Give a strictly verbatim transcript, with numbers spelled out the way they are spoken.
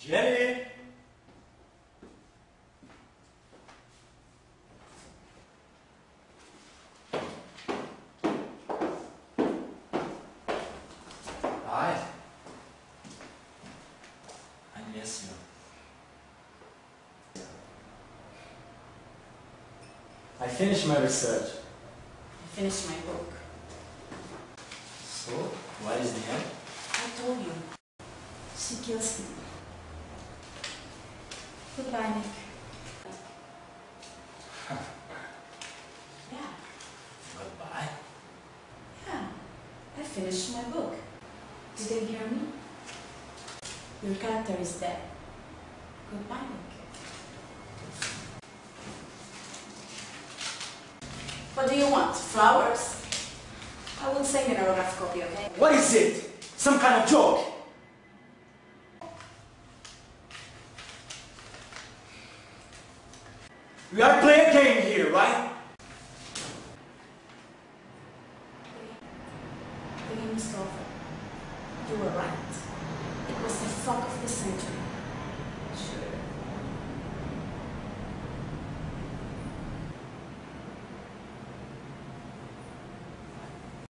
Jenny! Hi. I miss you. I finished my research. I finished my book. So, what is the end? I told you. She kills me. Goodbye, Nick. Yeah. Goodbye. Yeah. I finished my book. Did you hear me? Your character is dead. Goodbye, Nick. What do you want? Flowers? I will send you an autograph copy, okay? What is it? Some kind of joke? We are playing a game here, right? The game is over. You were right. It was the fuck of the century. Sure.